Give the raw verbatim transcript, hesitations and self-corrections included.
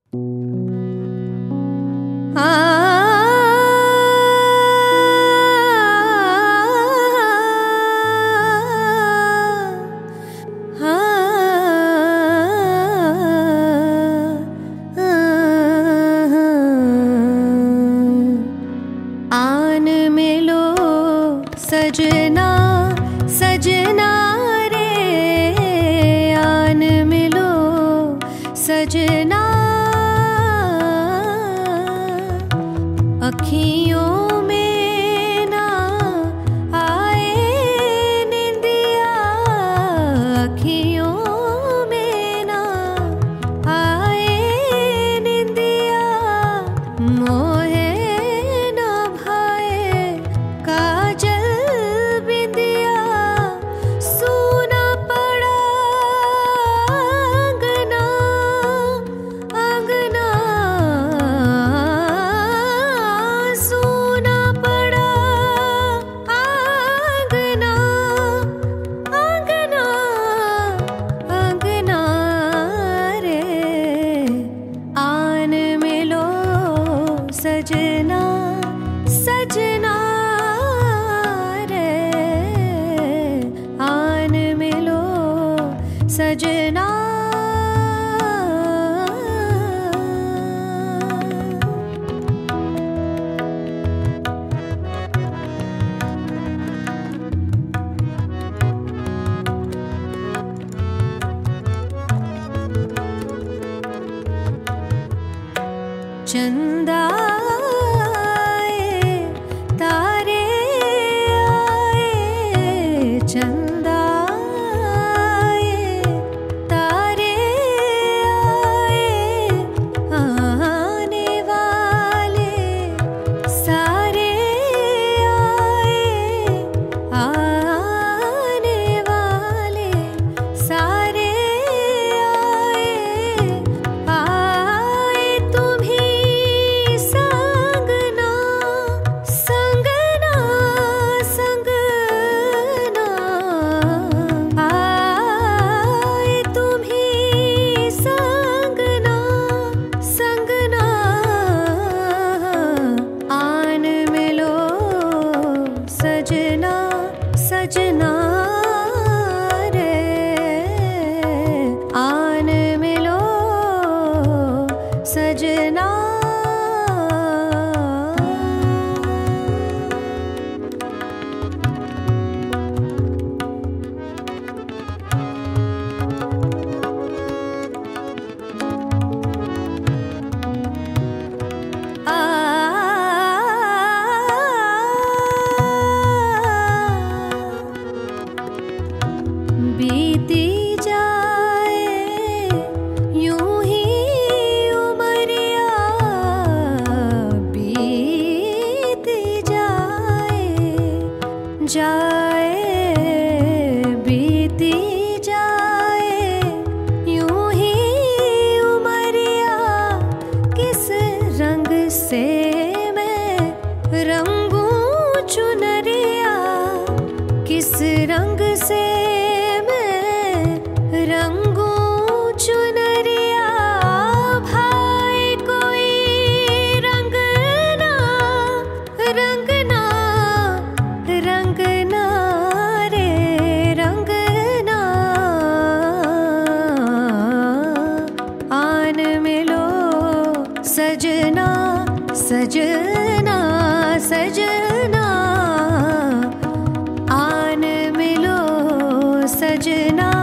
सजना सजना रे आन मिलो सजना, अखियों में ना आए निंदिया, अखियों में ना आए निंदिया, मोहे ना भाए काजल बिंदिया, सूना पड़ा अंगना अंगना, सूना पड़ा अंगना अंगना अंगना रे आन मिलो सजना सजना रे आन मिलो सजना। चंदा आए तारे आए, चंदा आए तारे आए, आने वाले सारे आए, आने वाले सारे आए, आए तुम्ही संगना संगना संगना, आए तुम्ही संगना संगना, आन मिलो सजना सजना रे आन मिलो सजना। बीती जाए यूं ही उमरिया, बीती जाए जाए बीती जाए यूं ही उमरिया, किस रंग से मैं रंगूं चुनरिया, किस रंग से रंगूं चुनरिया, भाई कोई रंगना रंगना रंगना रे रंगना, आन मिलो सजना सजना सजना, आन मिलो सजना।